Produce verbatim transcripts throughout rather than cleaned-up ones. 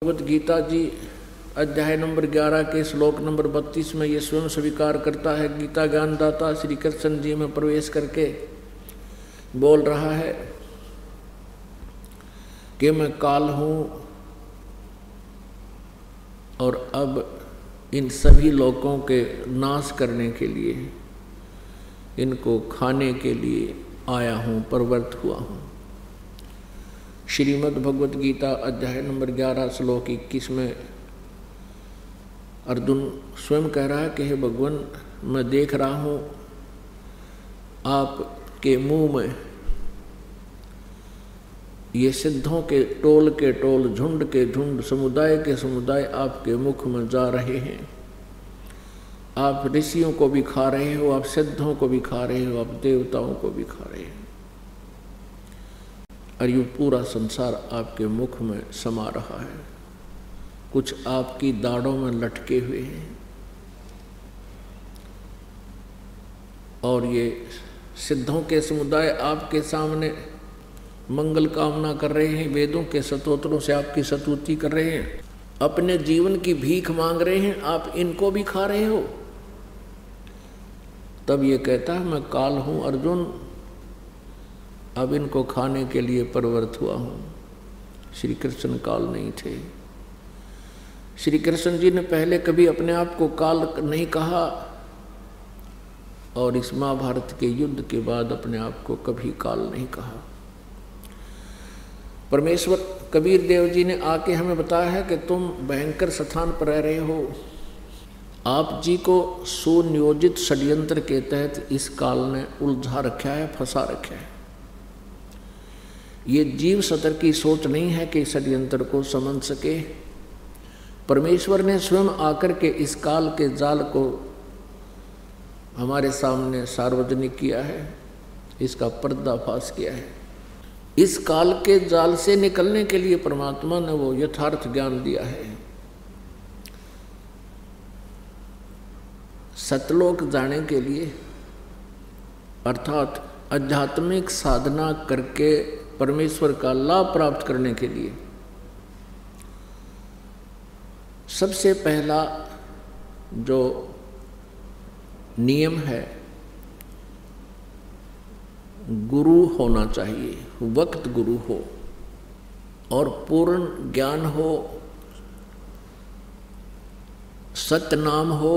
भगवत गीता जी अध्याय नंबर ग्यारह के श्लोक नंबर बत्तीस में ये स्वयं स्वीकार करता है। गीता ज्ञानदाता श्री कृष्ण जी में प्रवेश करके बोल रहा है कि मैं काल हूँ और अब इन सभी लोगों के नाश करने के लिए, इनको खाने के लिए आया हूँ, प्रवृत्त हुआ हूँ। श्रीमद् भगवत गीता अध्याय नंबर ग्यारह श्लोक इक्कीस में अर्जुन स्वयं कह रहा है कि हे भगवान, मैं देख रहा हूँ आपके मुंह में ये सिद्धों के टोल के टोल, झुंड के झुंड, समुदाय के समुदाय आपके मुख में जा रहे हैं। आप ऋषियों को भी खा रहे हो, आप सिद्धों को भी खा रहे हो, आप देवताओं को भी खा रहे हो, और ये पूरा संसार आपके मुख में समा रहा है। कुछ आपकी दाढ़ों में लटके हुए हैं और ये सिद्धों के समुदाय आपके सामने मंगल कामना कर रहे हैं, वेदों के स्तोत्रों से आपकी स्तुति कर रहे हैं, अपने जीवन की भीख मांग रहे हैं, आप इनको भी खा रहे हो। तब ये कहता है मैं काल हूँ अर्जुन, अब इनको खाने के लिए प्रवृत्त हुआ हूँ। श्री कृष्ण काल नहीं थे। श्री कृष्ण जी ने पहले कभी अपने आप को काल नहीं कहा और इस महाभारत के युद्ध के बाद अपने आप को कभी काल नहीं कहा। परमेश्वर कबीर देव जी ने आके हमें बताया है कि तुम भयंकर स्थान पर रह रहे हो। आप जी को सुनियोजित षड्यंत्र के तहत इस काल ने उलझा रखा है, फंसा रखा है। ये जीव सतर की सोच नहीं है कि षड्यंत्र को समझ सके। परमेश्वर ने स्वयं आकर के इस काल के जाल को हमारे सामने सार्वजनिक किया है, इसका पर्दाफाश किया है। इस काल के जाल से निकलने के लिए परमात्मा ने वो यथार्थ ज्ञान दिया है। सतलोक जाने के लिए अर्थात आध्यात्मिक साधना करके परमेश्वर का लाभ प्राप्त करने के लिए सबसे पहला जो नियम है, गुरु होना चाहिए। वक्त गुरु हो और पूर्ण ज्ञान हो, सत्य नाम हो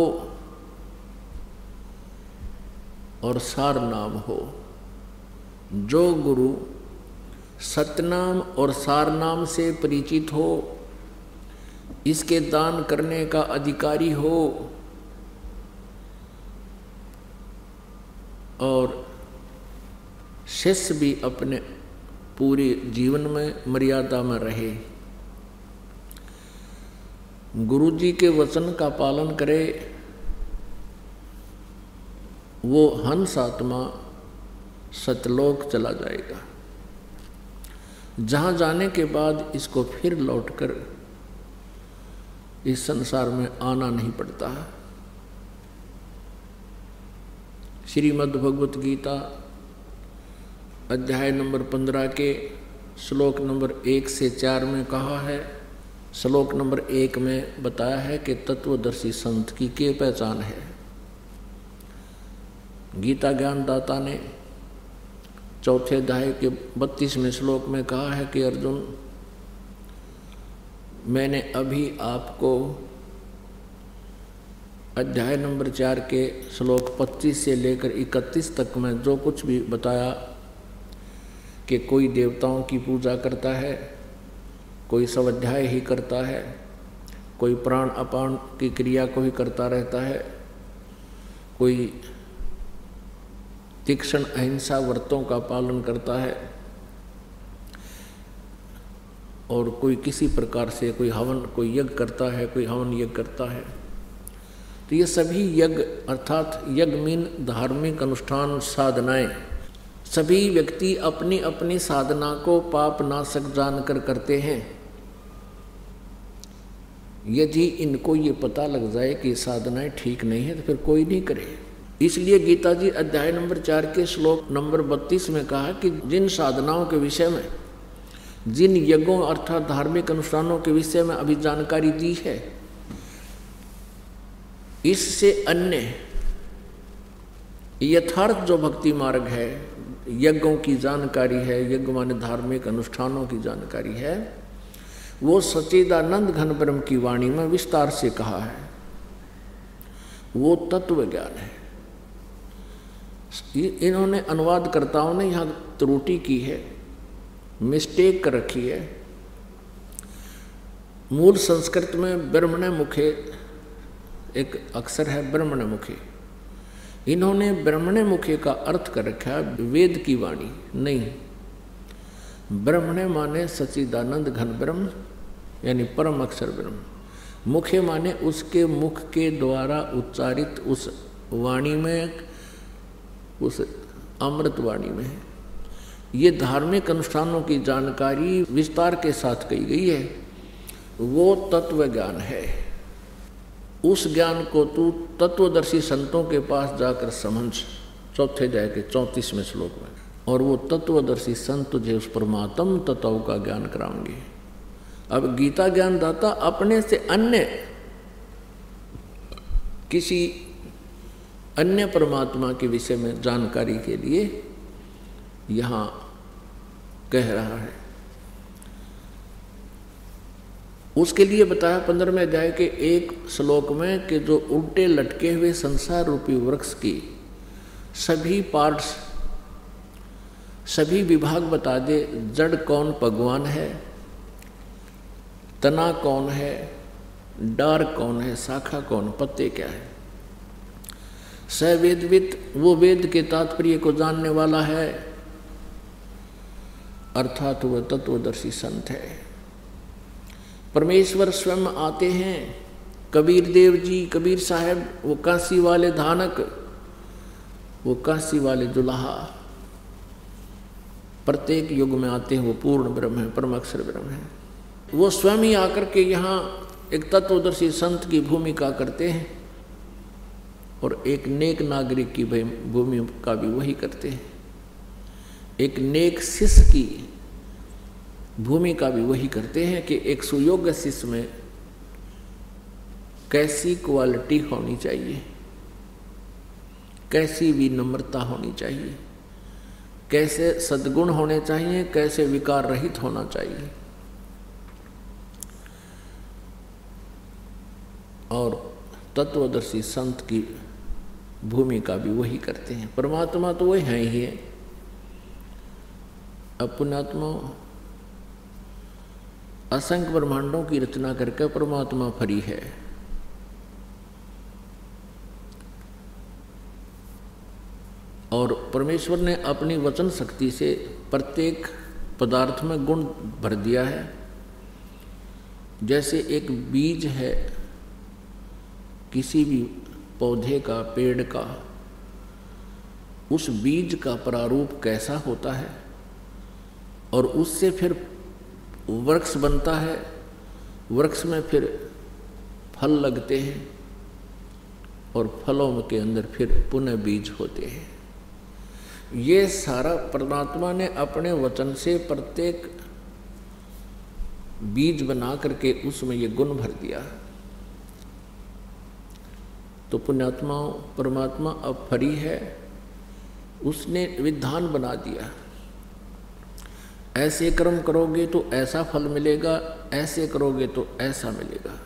और सार नाम हो। जो गुरु सतनाम और सार नाम से परिचित हो, इसके दान करने का अधिकारी हो और शिष्य भी अपने पूरे जीवन में मर्यादा में रहे, गुरु जी के वचन का पालन करे, वो हंस आत्मा सतलोक चला जाएगा, जहाँ जाने के बाद इसको फिर लौटकर इस संसार में आना नहीं पड़ता। श्रीमद् भगवत गीता अध्याय नंबर पंद्रह के श्लोक नंबर एक से चार में कहा है। श्लोक नंबर एक में बताया है कि तत्वदर्शी संत की क्या पहचान है। गीता ज्ञानदाता ने चौथे अध्याय के बत्तीसवें श्लोक में कहा है कि अर्जुन, मैंने अभी आपको अध्याय नंबर चार के श्लोक पच्चीस से लेकर इकतीस तक में जो कुछ भी बताया कि कोई देवताओं की पूजा करता है, कोई स्वाध्याय ही करता है, कोई प्राण अपान की क्रिया को ही करता रहता है, कोई तीक्ष्ण अहिंसा व्रतों का पालन करता है और कोई किसी प्रकार से कोई हवन, कोई यज्ञ करता है, कोई हवन यज्ञ करता है। तो ये सभी यज्ञ अर्थात यज्ञ मीन धार्मिक अनुष्ठान, साधनाएं, सभी व्यक्ति अपनी अपनी साधना को पाप नाशक जानकर करते हैं। यदि इनको ये पता लग जाए कि साधनाएं ठीक नहीं है तो फिर कोई नहीं करे। इसलिए गीता जी अध्याय नंबर चार के श्लोक नंबर बत्तीस में कहा कि जिन साधनाओं के विषय में जिन यज्ञों अर्थात धार्मिक अनुष्ठानों के विषय में अभी जानकारी दी है, इससे अन्य यथार्थ जो भक्ति मार्ग है, यज्ञों की जानकारी है, यज्ञ माने धार्मिक अनुष्ठानों की जानकारी है, वो सच्चिदानंद घन ब्रह्म की वाणी में विस्तार से कहा है। वो तत्व ज्ञान है। इन्होंने अनुवादकर्ताओं ने यहाँ त्रुटि की है, मिस्टेक कर रखी है। मूल संस्कृत में ब्रह्मणे मुखे एक अक्षर है, ब्रह्मणे मुखे। इन्होंने ब्रह्मणे मुखे का अर्थ कर रखा है वेद की वाणी। नहीं, ब्रह्मणे माने सच्चिदानंद घन ब्रह्म यानी परम अक्षर ब्रह्म। मुखे माने उसके मुख के द्वारा उच्चारित उस वाणी में, उस अमृत वाणी में है। ये धार्मिक अनुष्ठानों की जानकारी विस्तार के साथ कही गई है, वो तत्व ज्ञान है। उस ज्ञान को तू तत्वदर्शी संतों के पास जाकर समझ, चौथे अध्याय के चौंतीसवें श्लोक में। और वो तत्वदर्शी संत तुझे उस परमात्म तत्व का ज्ञान कराएंगे। अब गीता ज्ञान दाता अपने से अन्य किसी अन्य परमात्मा के विषय में जानकारी के लिए यहाँ कह रहा है। उसके लिए बताया पंद्रहवें अध्याय के एक श्लोक में कि जो उल्टे लटके हुए संसार रूपी वृक्ष की सभी पार्ट्स, सभी विभाग बता दे। जड़ कौन भगवान है, तना कौन है, डार कौन है, शाखा कौन, पत्ते क्या है। सवेदवित वो वेद के तात्पर्य को जानने वाला है, अर्थात वह तत्वदर्शी संत है। परमेश्वर स्वयं आते हैं। कबीर देव जी, कबीर साहब, वो काशी वाले धानक, वो काशी वाले दुल्हा, प्रत्येक युग में आते हैं। वो पूर्ण ब्रह्म है, परम अक्षर ब्रह्म है। वो स्वयं ही आकर के यहाँ एक तत्वदर्शी संत की भूमिका करते हैं और एक नेक नागरिक की भूमिका भी वही करते हैं। एक नेक शिष्य की भूमिका भी वही करते हैं कि एक सुयोग्य शिष्य में कैसी क्वालिटी होनी चाहिए, कैसी विनम्रता होनी चाहिए, कैसे सद्गुण होने चाहिए, कैसे विकार रहित होना चाहिए। और तत्वदर्शी संत की भूमिका भी वही करते हैं। परमात्मा तो वही है ही है। अब पुण्यात्मा असंख्य ब्रह्मांडों की रचना करके परमात्मा फरी है। और परमेश्वर ने अपनी वचन शक्ति से प्रत्येक पदार्थ में गुण भर दिया है। जैसे एक बीज है किसी भी पौधे का, पेड़ का, उस बीज का प्रारूप कैसा होता है और उससे फिर वृक्ष बनता है, वृक्ष में फिर फल लगते हैं और फलों के अंदर फिर पुनः बीज होते हैं। ये सारा परमात्मा ने अपने वचन से प्रत्येक बीज बना करके उसमें ये गुण भर दिया। तो पुण्यात्मा परमात्मा अब फरी है, उसने विधान बना दिया। ऐसे कर्म करोगे तो ऐसा फल मिलेगा, ऐसे करोगे तो ऐसा मिलेगा।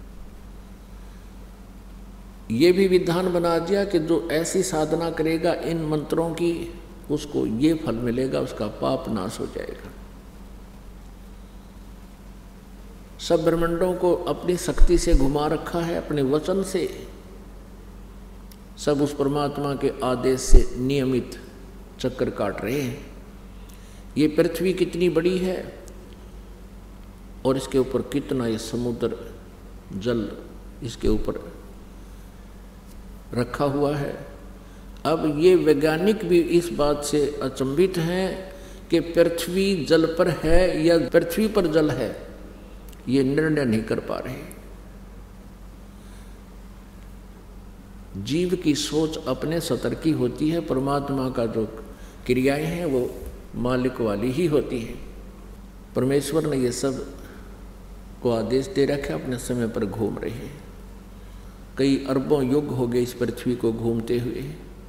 ये भी विधान बना दिया कि जो ऐसी साधना करेगा इन मंत्रों की, उसको ये फल मिलेगा, उसका पाप नाश हो जाएगा। सब ब्रह्मांडों को अपनी शक्ति से घुमा रखा है, अपने वचन से। सब उस परमात्मा के आदेश से नियमित चक्कर काट रहे हैं। ये पृथ्वी कितनी बड़ी है और इसके ऊपर कितना ये समुद्र जल इसके ऊपर रखा हुआ है। अब ये वैज्ञानिक भी इस बात से अचंभित हैं कि पृथ्वी जल पर है या पृथ्वी पर जल है, ये निर्णय नहीं कर पा रहे। जीव की सोच अपने सतर की होती है, परमात्मा का जो क्रियाएं हैं वो मालिक वाली ही होती हैं। परमेश्वर ने ये सब को आदेश दे रखा है, अपने समय पर घूम रहे हैं। कई अरबों युग हो गए इस पृथ्वी को घूमते हुए,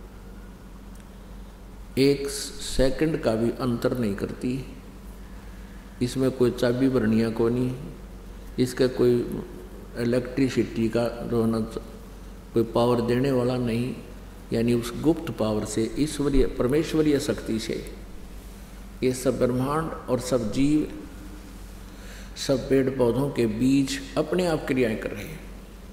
एक सेकंड का भी अंतर नहीं करती। इसमें कोई चाबी बरनिया को नहीं, इसका कोई इलेक्ट्रिसिटी का जो है ना कोई पावर देने वाला नहीं, यानी उस गुप्त पावर से, ईश्वरीय परमेश्वरीय शक्ति से ये सब ब्रह्मांड और सब जीव, सब पेड़ पौधों के बीज अपने आप क्रियाएं कर रहे हैं।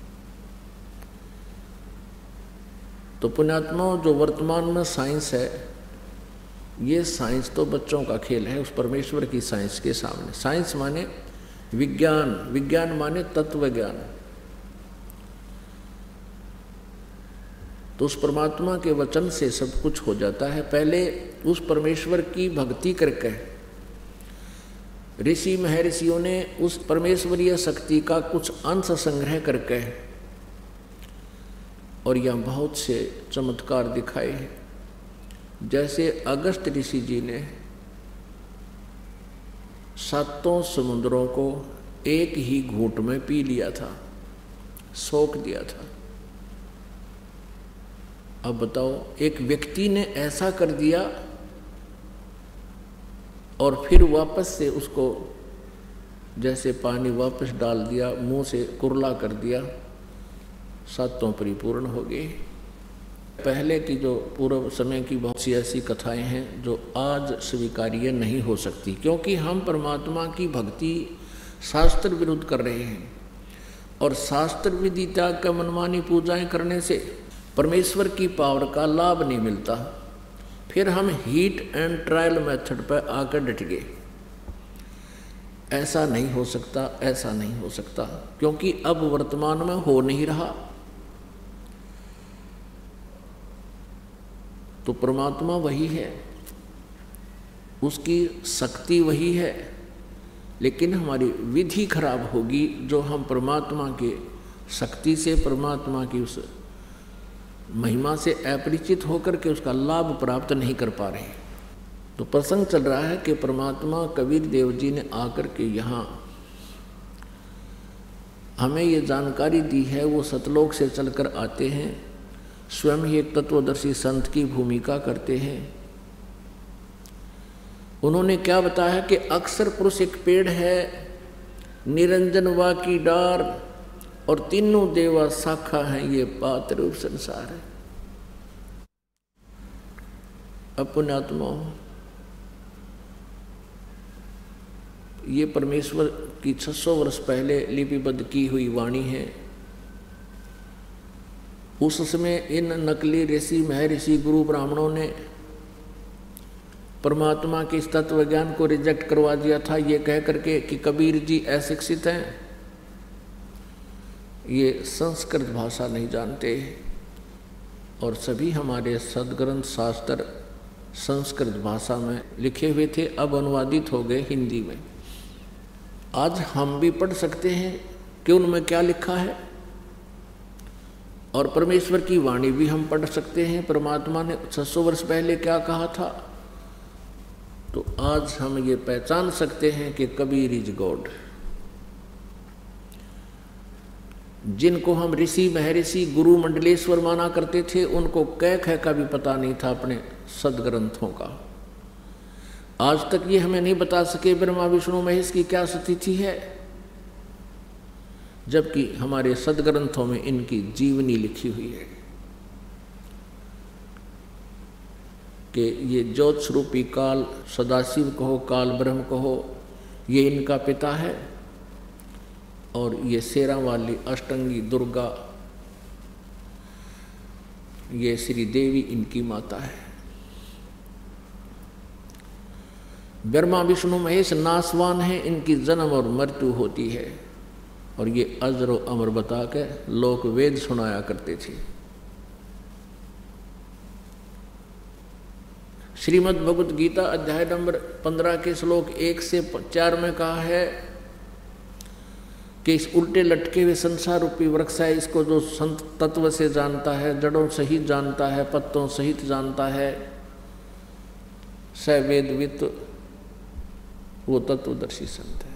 तो पुण्यात्माओं, जो वर्तमान में साइंस है, ये साइंस तो बच्चों का खेल है उस परमेश्वर की साइंस के सामने। साइंस माने विज्ञान, विज्ञान माने तत्व ज्ञान। तो उस परमात्मा के वचन से सब कुछ हो जाता है। पहले उस परमेश्वर की भक्ति करके ऋषि महर्षियों ने उस परमेश्वरीय शक्ति का कुछ अंश संग्रह करके और यह बहुत से चमत्कार दिखाए हैं। जैसे अगस्त ऋषि जी ने सातों समुद्रों को एक ही घूंट में पी लिया था, सोख दिया था। अब बताओ, एक व्यक्ति ने ऐसा कर दिया और फिर वापस से उसको जैसे पानी वापस डाल दिया, मुंह से कुरला कर दिया, सातों परिपूर्ण हो गए। पहले की जो पूर्व समय की बहुत सी ऐसी कथाएं हैं जो आज स्वीकार्य नहीं हो सकती, क्योंकि हम परमात्मा की भक्ति शास्त्र विरुद्ध कर रहे हैं और शास्त्र विधि त्याग का मनमानी पूजाएं करने से परमेश्वर की पावर का लाभ नहीं मिलता। फिर हम हीट एंड ट्रायल मेथड पर आकर डट गए। ऐसा नहीं हो सकता, ऐसा नहीं हो सकता, क्योंकि अब वर्तमान में हो नहीं रहा। तो परमात्मा वही है, उसकी शक्ति वही है, लेकिन हमारी विधि खराब होगी जो हम परमात्मा के शक्ति से, परमात्मा की उस महिमा से अपरिचित होकर के उसका लाभ प्राप्त नहीं कर पा रहे। तो प्रसंग चल रहा है कि परमात्मा कबीर देव जी ने आकर के यहाँ हमें ये जानकारी दी है। वो सतलोक से चलकर आते हैं, स्वयं ही एक तत्वदर्शी संत की भूमिका करते हैं। उन्होंने क्या बताया कि अक्षर पुरुष एक पेड़ है, निरंजन वा की डार और तीनों देवा शाखा हैं, ये पात्र रूप संसार है। पुण्यात्मा, ये परमेश्वर की छह सौ वर्ष पहले लिपिबद्ध की हुई वाणी है। उस समय इन नकली ऋषि महर्षि गुरु ब्राह्मणों ने परमात्मा के इस तत्व ज्ञान को रिजेक्ट करवा दिया था, ये कह करके कि कबीर जी अशिक्षित हैं, ये संस्कृत भाषा नहीं जानते। और सभी हमारे सदग्रंथ शास्त्र संस्कृत भाषा में लिखे हुए थे, अब अनुवादित हो गए हिंदी में। आज हम भी पढ़ सकते हैं कि उनमें क्या लिखा है, और परमेश्वर की वाणी भी हम पढ़ सकते हैं। परमात्मा ने छह सौ वर्ष पहले क्या कहा था, तो आज हम ये पहचान सकते हैं कि कबीर इज गॉड। जिनको हम ऋषि महर्षि गुरु मंडलेश्वर माना करते थे, उनको कह कह का भी पता नहीं था अपने सदग्रंथों का। आज तक ये हमें नहीं बता सके ब्रह्मा विष्णु महेश की क्या स्थिति है, जबकि हमारे सदग्रंथों में इनकी जीवनी लिखी हुई है कि ये ज्योत स्वरूपी काल, सदाशिव कहो, काल ब्रह्म कहो, ये इनका पिता है, और ये शेरा वाली अष्टंगी दुर्गा, ये श्री देवी इनकी माता है। ब्रह्मा विष्णु महेश नासवान है, इनकी जन्म और मृत्यु होती है, और ये अजर व अमर बता के लोक वेद सुनाया करते थे। श्रीमद् भगवत गीता अध्याय नंबर पंद्रह के श्लोक एक से चार में कहा है कि इस उल्टे लटके हुए संसार रूपी वृक्ष है, इसको जो संत तत्व से जानता है, जड़ों सहित जानता है, पत्तों सहित जानता है, स वेदवित वो तत्वदर्शी संत है।